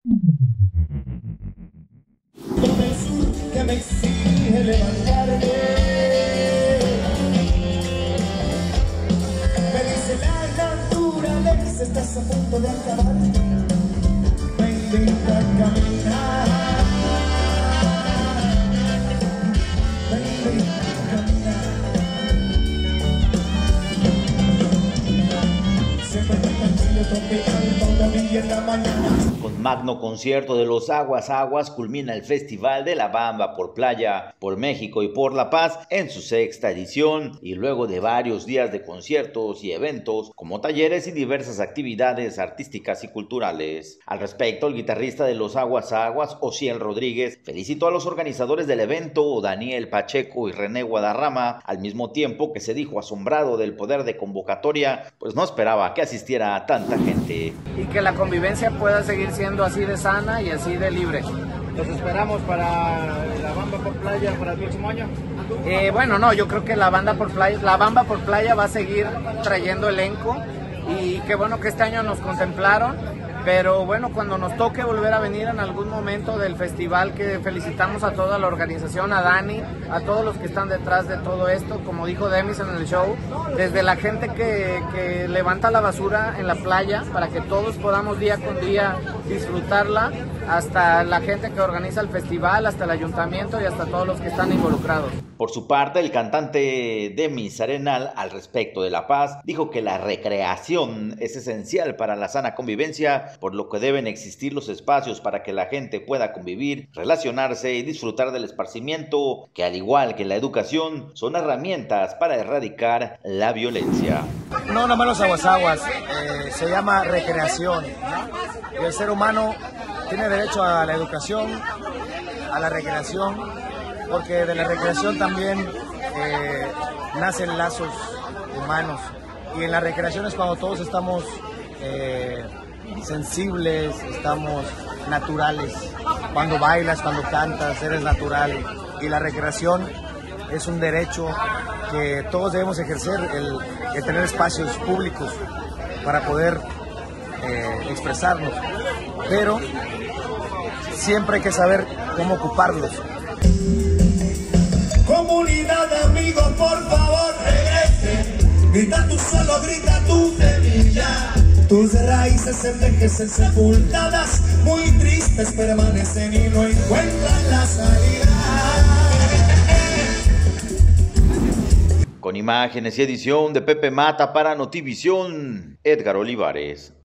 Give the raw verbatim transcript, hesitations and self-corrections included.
Que me exige levantarme. Me dice la naturaleza, estás a punto de acabar. Me invita a caminar. Me invita a caminar. Siempre me tranquilo, tope alto, una milla en la mañana. Con magno concierto de los Aguas Aguas culmina el Festival de la Bamba por Playa, por México y por La Paz en su sexta edición, y luego de varios días de conciertos y eventos como talleres y diversas actividades artísticas y culturales. Al respecto, el guitarrista de los Aguas Aguas, Osiel Rodríguez, felicitó a los organizadores del evento, Daniel Pacheco y René Guadarrama, al mismo tiempo que se dijo asombrado del poder de convocatoria, pues no esperaba que asistiera a tanta gente. Y que la convivencia pueda seguir siendo así de sana y así de libre. ¿Los esperamos para la Bamba por Playa para el próximo año? Eh, bueno, no, yo creo que la banda por playa, la Bamba por Playa va a seguir trayendo elenco, y qué bueno que este año nos contemplaron, pero bueno, cuando nos toque volver a venir en algún momento del festival, que felicitamos a toda la organización, a Dani, a todos los que están detrás de todo esto, como dijo Demis en el show, desde la gente que, que levanta la basura en la playa para que todos podamos día con día disfrutarla, hasta la gente que organiza el festival, hasta el ayuntamiento y hasta todos los que están involucrados. Por su parte, el cantante Demis Arenal, al respecto de La Paz, dijo que la recreación es esencial para la sana convivencia, por lo que deben existir los espacios para que la gente pueda convivir, relacionarse y disfrutar del esparcimiento, que al igual que la educación, son herramientas para erradicar la violencia. No, nada más los aguas aguas, eh, se llama recreación, ¿no? Y el ser humano tiene derecho a la educación, a la recreación, porque de la recreación también eh, nacen lazos humanos, y en la recreación es cuando todos estamos eh, sensibles, estamos naturales, cuando bailas, cuando cantas, eres natural, y la recreación es un derecho que todos debemos ejercer, el, el tener espacios públicos para poder eh, expresarnos, pero siempre hay que saber cómo ocuparlos. Comunidad de amigos, por favor, regresen. Grita tú solo, grita tu semilla. Tus raíces envejecen sepultadas, muy tristes permanecen y no encuentran la salida. Con imágenes y edición de Pepe Mata para Notivisión, Edgar Olivares.